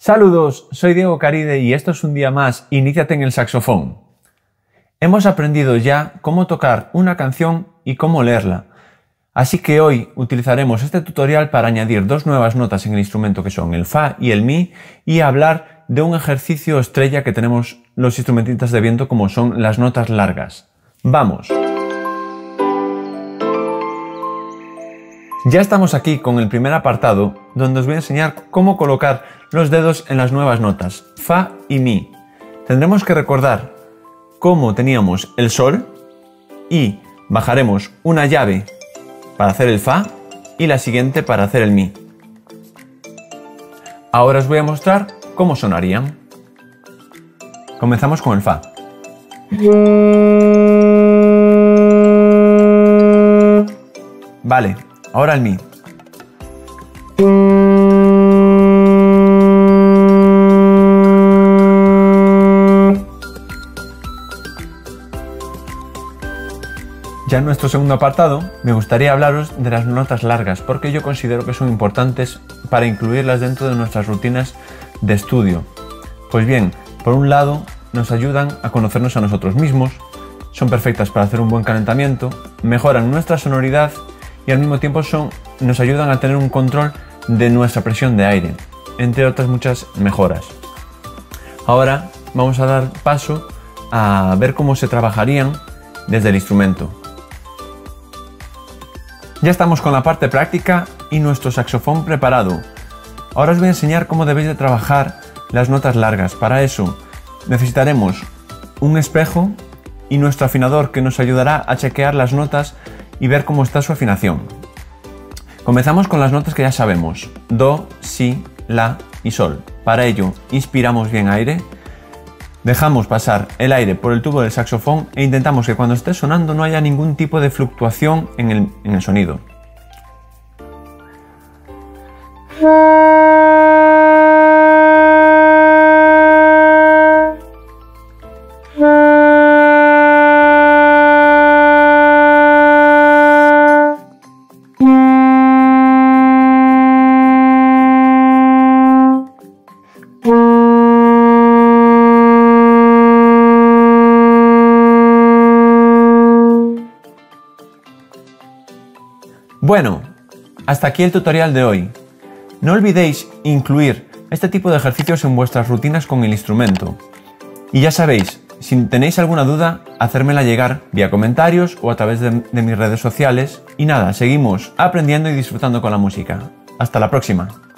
Saludos, soy Diego Caride y esto es un día más Iníciate en el saxofón. Hemos aprendido ya cómo tocar una canción y cómo leerla, así que hoy utilizaremos este tutorial para añadir dos nuevas notas en el instrumento que son el Fa y el Mi y hablar de un ejercicio estrella que tenemos los instrumentistas de viento como son las notas largas. ¡Vamos! Ya estamos aquí con el primer apartado, donde os voy a enseñar cómo colocar los dedos en las nuevas notas, Fa y Mi. Tendremos que recordar cómo teníamos el Sol y bajaremos una llave para hacer el Fa y la siguiente para hacer el Mi. Ahora os voy a mostrar cómo sonarían. Comenzamos con el Fa. Vale. Ahora el Mi. Ya en nuestro segundo apartado me gustaría hablaros de las notas largas porque yo considero que son importantes para incluirlas dentro de nuestras rutinas de estudio. Pues bien, por un lado nos ayudan a conocernos a nosotros mismos, son perfectas para hacer un buen calentamiento, mejoran nuestra sonoridad y al mismo tiempo nos ayudan a tener un control de nuestra presión de aire, entre otras muchas mejoras. Ahora vamos a dar paso a ver cómo se trabajarían desde el instrumento. Ya estamos con la parte práctica y nuestro saxofón preparado. Ahora os voy a enseñar cómo debéis de trabajar las notas largas. Para eso necesitaremos un espejo y nuestro afinador que nos ayudará a chequear las notas y ver cómo está su afinación. Comenzamos con las notas que ya sabemos: Do, Si, La y Sol. Para ello, inspiramos bien aire, dejamos pasar el aire por el tubo del saxofón e intentamos que cuando esté sonando no haya ningún tipo de fluctuación en el sonido. Bueno, hasta aquí el tutorial de hoy. No olvidéis incluir este tipo de ejercicios en vuestras rutinas con el instrumento. Y ya sabéis, si tenéis alguna duda, hacérmela llegar vía comentarios o a través de mis redes sociales. Y nada, seguimos aprendiendo y disfrutando con la música. Hasta la próxima.